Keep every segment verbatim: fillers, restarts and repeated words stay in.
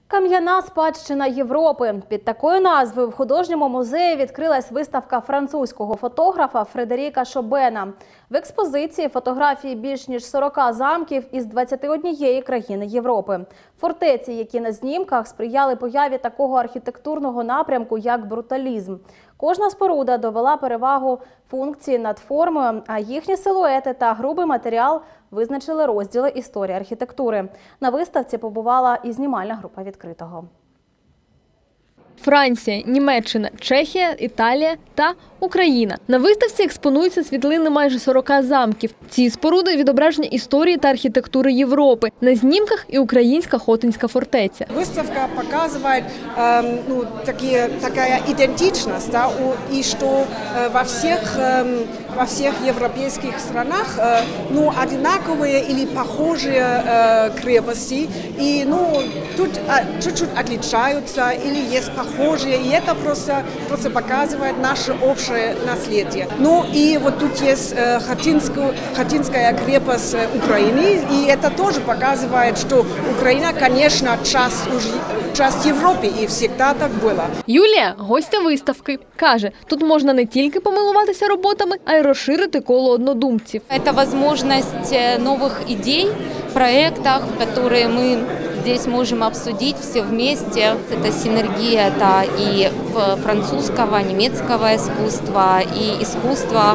Кам'яна спадщина Європи. Під такою назвою в художньому музеї відкрилась виставка французького фотографа Фредеріка Шобена. В експозиції фотографії більш ніж сорока замків із двадцяти однієї країни Європи. Фортеці, які на знімках сприяли появі такого архітектурного напрямку, як бруталізм. Кожна споруда довела перевагу функції над формою, а їхні силуети та грубий матеріал визначили розділи історії архітектури. На виставці побувала і знімальна група відкритого. Франція, Німеччина, Чехія, Італія та Україна. На виставці експонуються світлини майже сорока замків. Ці споруди – відображення історії та архітектури Європи. На знімках і українська Хотинська фортеця. Выставка показывает э, ну, такие, такая идентичность, да, у, и что э, во, всех, э, во всех европейских странах э, ну, одинаковые или похожие э, крепости, и ну, тут э, чуть-чуть отличаются или есть похожие, и это просто, просто показывает наше общее наследие. Ну и вот тут есть э, Хотинскую, Хотинская крепость Украины, и это тоже показывает, что Украина, конечно, часть, часть Европы, и всегда так было. Юлія – гостя виставки. Каже, тут можна не тільки помилуватися роботами, а й розширити коло однодумців. Это возможность новых идей, проектов, которые мы здесь можем обсудить все вместе. Это синергия, это и французского, немецкого искусства, и искусства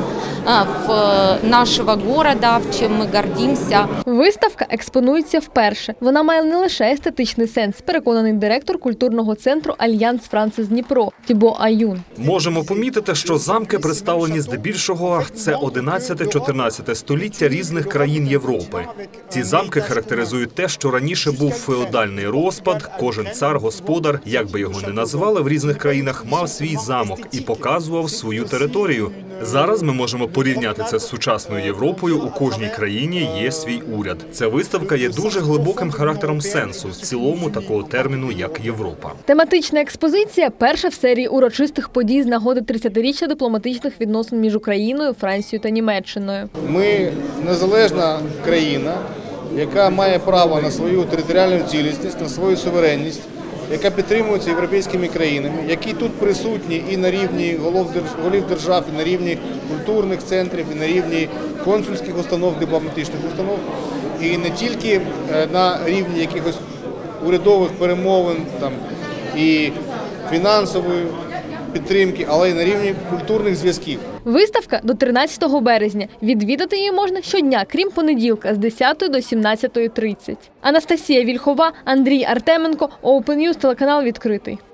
в нашего города, чем мы гордимся. Виставка експонується вперше. Вона має не лише естетичний сенс, переконаний директор культурного центру «Альянс Францис Дніпро» Тібо Аюн. Можемо помітити, що замки представлені здебільшого – це одинадцяте-чотирнадцяте століття різних країн Європи. Ці замки характеризують те, що раніше був феодальний розпад, кожен цар-господар, як би його не назвали, в різних країнах мав свій замок і показував свою територію. Зараз ми можемо порівняти це з сучасною Європою, у кожній країні є свій уряд. Ця виставка є дуже глибоким характером сенсу, в цілому такого терміну, як Європа. Тематична експозиція – перша в серії урочистих подій з нагоди тридцятиріччя дипломатичних відносин між Україною, Францією та Німеччиною. Ми незалежна країна, яка має право на свою територіальну цілісність, на свою суверенність, яка підтримується європейськими країнами, які тут присутні і на рівні голів держав, і на рівні культурних центрів, і на рівні консульських установ, дипломатичних установ, і не тільки на рівні якихось урядових перемовин там, і фінансової підтримки, але й на рівні культурних зв'язків. Виставка до тринадцятого березня. Відвідати її можна щодня, крім понеділка, з десятої до сімнадцятої тридцять. Анастасія Вільхова, Андрій Артеменко, Open News, телеканал «Відкритий».